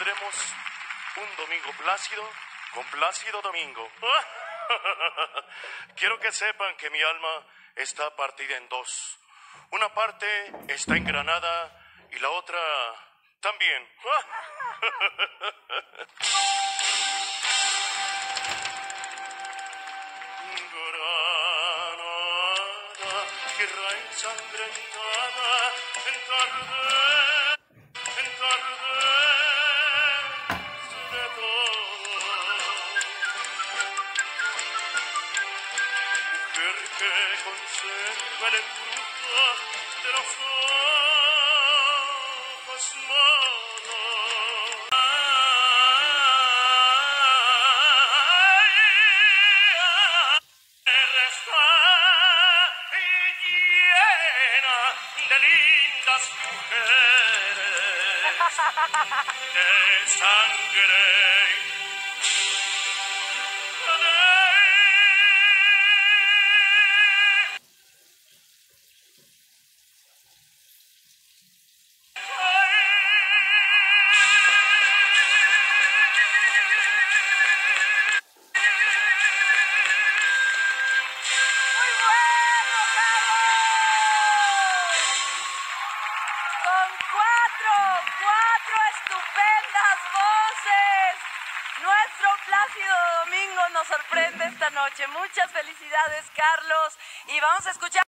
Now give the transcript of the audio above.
tendremos un domingo plácido con Plácido Domingo. Quiero que sepan que mi alma está partida en dos. Una parte está en Granada y la otra también. Granada, tierra ensangrentada, entardece de todo. Mujer que conserva el embrujo de los ojos moros. Está llena de lindas mujeres, de sangre. Cuatro estupendas voces. Nuestro Plácido Domingo nos sorprende esta noche. Muchas felicidades, Carlos. Y vamos a escuchar